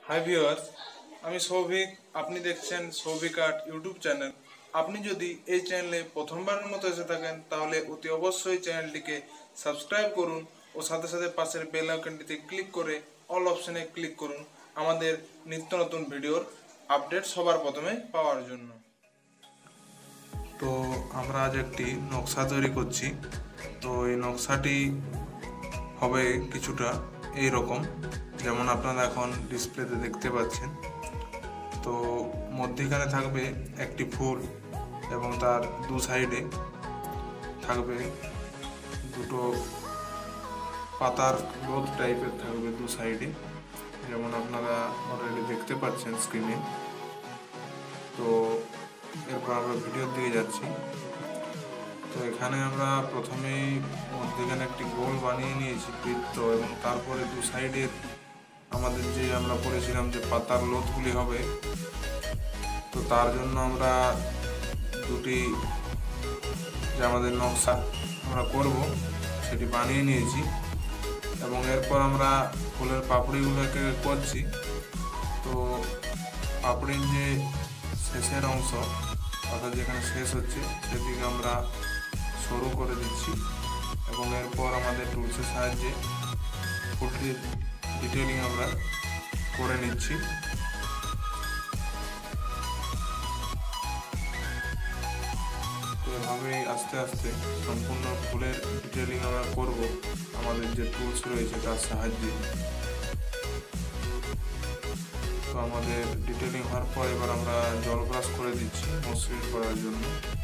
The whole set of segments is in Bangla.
হাই ভিউয়ার্স, আমি সৌভিক। আপনি দেখছেন সৌভিক আর্ট ইউটিউব চ্যানেল। আপনি যদি এই চ্যানেলে প্রথমবারের মতো এসে থাকেন তাহলে অতি অবশ্যই চ্যানেলটিকে সাবস্ক্রাইব করুন ও সাথে সাথে পাশের বেল আইকনটিতে ক্লিক করে অল অপশনে ক্লিক করুন আমাদের নিত্য নতুন ভিডিওর আপডেট সবার প্রথমে পাওয়ার জন্য। তো আমরা আজ একটি নকশা তৈরি করছি। তো এই নকশাটি হবে কিছুটা এই রকম, যেমন আপনারা এখন ডিসপ্লেতে দেখতে পাচ্ছেন। তো মধ্যিখানে থাকবে একটি ফুল এবং তার দু সাইডে থাকবে দুটো পাতার লোদ টাইপের থাকবে দু সাইডে, যেমন আপনারা অলরেডি দেখতে পাচ্ছেন স্ক্রিনে। তো এরপর আমরা ভিডিওর দিকে যাচ্ছি। তো এখানে আমরা প্রথমেই মধ্যিখানে একটি গোল বানিয়ে নিয়েছি বৃত্ত, এবং তারপরে দু সাইডের আমাদের যে আমরা বলেছিলাম যে পাতার লোদগুলি হবে, তো তার জন্য আমরা দুটি যে আমাদের নকশা আমরা করব সেটি বানিয়ে নিয়েছি। এবং এরপর আমরা ফুলের পাপড়িগুলোকে করছি। তো পাপড়ির যে শেষের অংশ, অর্থাৎ যেখানে শেষ হচ্ছে সেদিকে আমরা সরু করে দিচ্ছি, এবং এরপর আমাদের টুলসের সাহায্যে ফুলটির ডিটেলিং আমরা করে নিচ্ছি। তো এভাবেই আস্তে আস্তে সম্পূর্ণ ফুলের ডিটেলিং আমরা করব আমাদের যে টুলস রয়েছে তার সাহায্যে। তো আমাদের ডিটেলিং হওয়ার পর এবার আমরা জল ব্রাশ করে দিচ্ছি মসৃণ করার জন্য।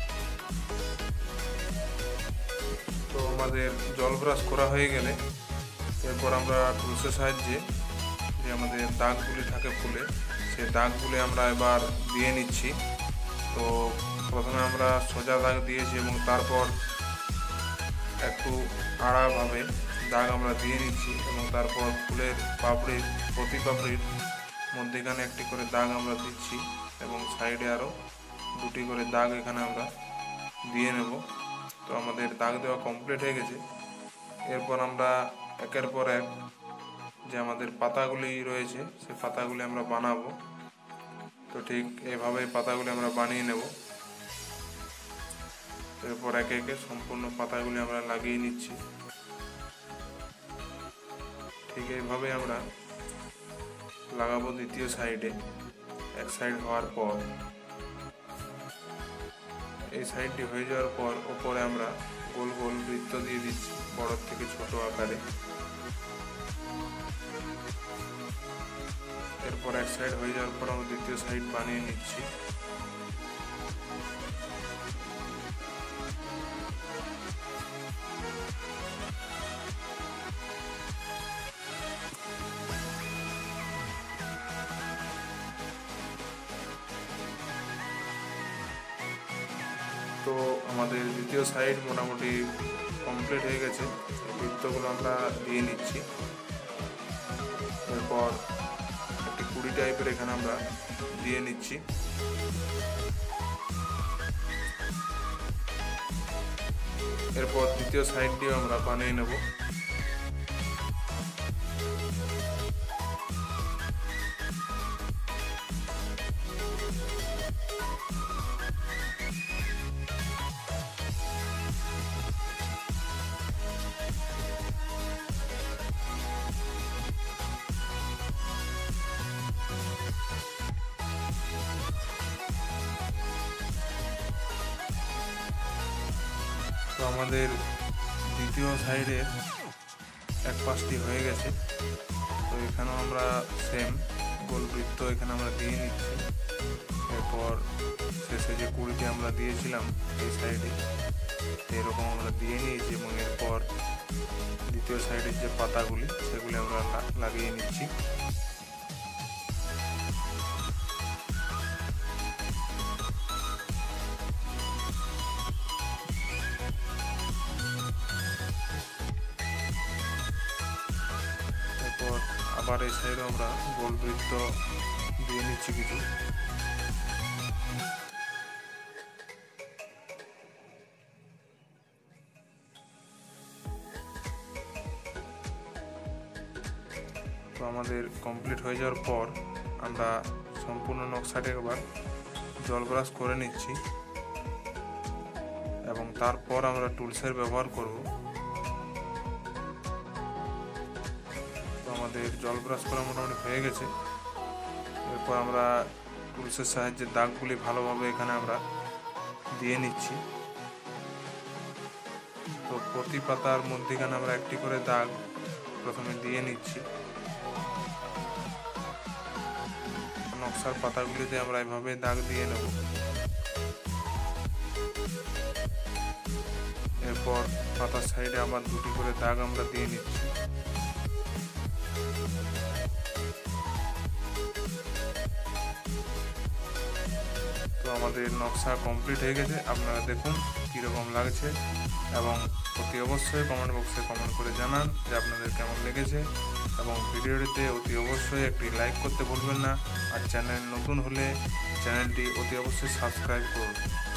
তো আমাদের জল ব্রাশ করা হয়ে গেলে এরপর আমরা টুলসের সাহায্যে যে আমাদের দাগগুলি থাকে ফুলে, সেই দাগগুলি আমরা এবার দিয়ে নিচ্ছি। তো প্রথমে আমরা সোজা দাগ দিয়েছি এবং তারপর একটু আড়াভাবে দাগ আমরা দিয়ে নিচ্ছি, এবং তারপর ফুলের পাপড়ির প্রতি পাপড়ির মধ্যেখানে একটি করে দাগ আমরা দিচ্ছি, এবং সাইডে আরও দুটি করে দাগ এখানে আমরা দিয়ে নেব। তো আমাদের দাগ দেওয়া কমপ্লিট হয়ে গেছে। এরপর আমরা একের পর এক যে আমাদের পাতাগুলি রয়েছে সেই পাতাগুলি আমরা বানাবো। তো ঠিক এভাবে পাতাগুলি আমরা বানিয়ে নেব। এরপর একে একে সম্পূর্ণ পাতাগুলি আমরা লাগিয়ে নিচ্ছি। ঠিক এইভাবে আমরা লাগাবো দ্বিতীয় সাইডে। এক সাইড হওয়ার পর এই সাইডটি হয়ে যাওয়ার পর ওপরে আমরা গোল গোল বৃত্ত দিয়ে দিচ্ছি বড় থেকে ছোট আকারে। এরপর এক সাইড হয়ে যাওয়ার পর আমরা দ্বিতীয় সাইড বানিয়ে নিচ্ছি। তো আমাদের দ্বিতীয় সাইড মোটামুটি কমপ্লিট হয়ে গেছে। বৃত্তগুলো আমরা দিয়ে নিচ্ছি। এরপর একটি কুড়ি টাইপের এখানে আমরা দিয়ে নিচ্ছি। এরপর দ্বিতীয় সাইডটিও আমরা বানিয়ে নেব। তো আমাদের দ্বিতীয় সাইডের এক পাশটি হয়ে গেছে। তো এখানেও আমরা সেম গোল বৃত্ত এখানে আমরা দিয়ে নিচ্ছি। এরপর শেষে যে কুড়িটি আমরা দিয়েছিলাম এই সাইডে এরকম আমরা দিয়ে নিয়েছি, এবং এরপর দ্বিতীয় সাইডের যে পাতাগুলি সেগুলি আমরা লাগিয়ে নিচ্ছি। এরপর আবার এই সাইডে আমরা গোল বৃত্ত দিয়ে নিচ্ছি কিছু। তো আমাদের আমাদের কমপ্লিট হয়ে যাওয়ার পর আমরা সম্পূর্ণ নকশাটা একবার জল ব্রাশ করে নিচ্ছি এবং তারপর আমরা টুলসের ব্যবহার করব। তো আমাদের জল ব্রাশ করা মোটামুটি হয়ে গেছে। এরপর আমরা টুলসের সাহায্যে দাগগুলি ভালোভাবে এখানে আমরা দিয়ে নিচ্ছি। তো প্রতি পাতার মধ্যেখানে আমরা একটি করে দাগ প্রথমে দিয়ে নিচ্ছি। নকশার পাতাগুলিতে আমরা এভাবে দাগ দিয়ে নেব। এরপর পাতার সাইডে আবার দুটি করে দাগ আমরা দিয়ে নিচ্ছি। তো আমাদের নকশা কমপ্লিট হয়ে গেছে। আপনারা দেখুন কীরকম লাগছে এবং অতি অবশ্যই কমেন্ট বক্সে কমেন্ট করে জানান যে আপনাদের কেমন লেগেছে এবং ভিডিওটিতে অতি অবশ্যই একটি লাইক করতে ভুলবেন না। আর চ্যানেল নতুন হলে চ্যানেলটি অতি অবশ্যই সাবস্ক্রাইব করুন।